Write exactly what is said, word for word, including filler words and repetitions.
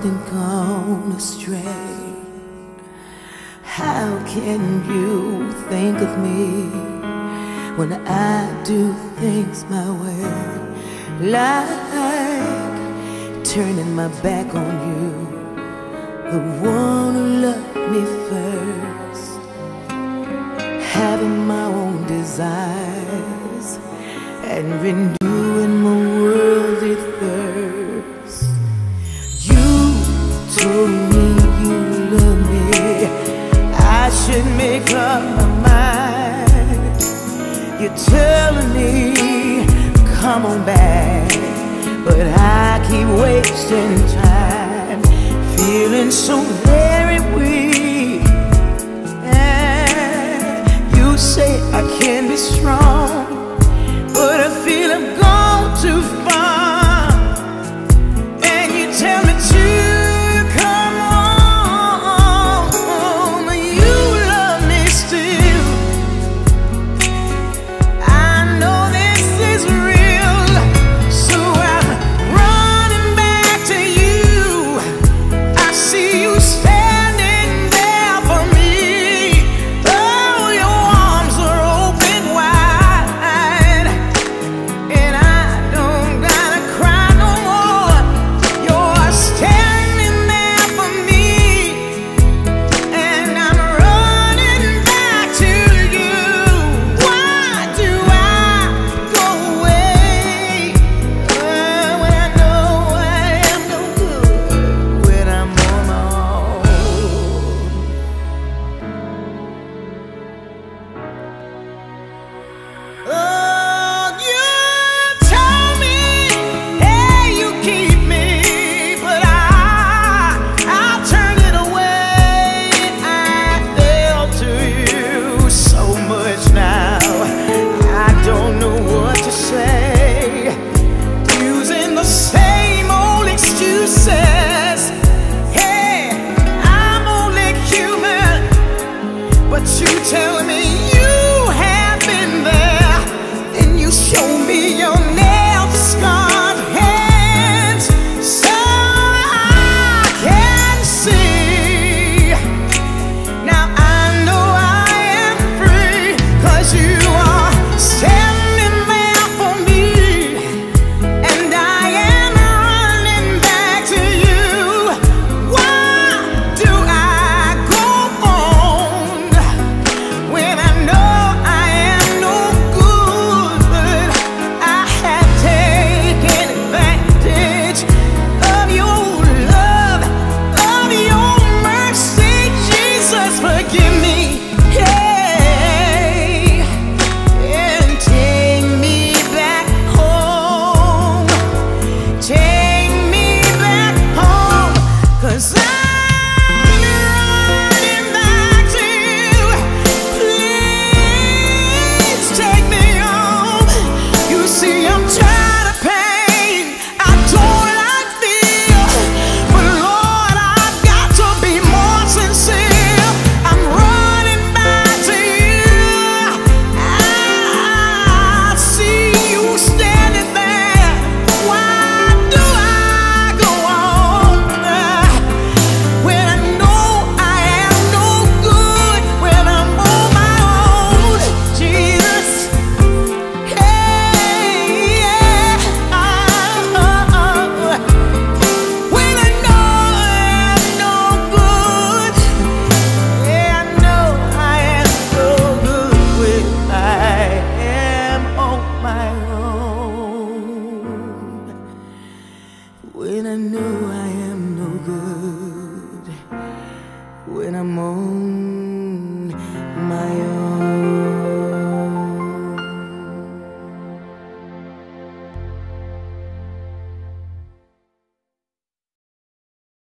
something gone astray. How can you think of me when I do things my way? Like turning my back on you, the one who loved me first, having my own desires and renewing my worldly thirst. You told me you love me, I should make up my mind. You're telling me come on back, but I keep wasting time, feeling so very weak. And you say I can be strong, but I feel I've gone too far. And you tell me to come on, you love me still. I know this is real, so I'm running back to you. I see you standing there for me. Oh, your arms are open wide, and I don't gotta cry no more. You're standing there for me, and I'm running back to you. Why do I go away uh, when I know I am no good when I'm on my own? Oh, you tell me, hey, you keep me, but I, I turn it away. I fell to you so much now, I don't know what to say. Using the same old excuses. Hey, I'm only human, but you tell me you have been there, and you show me your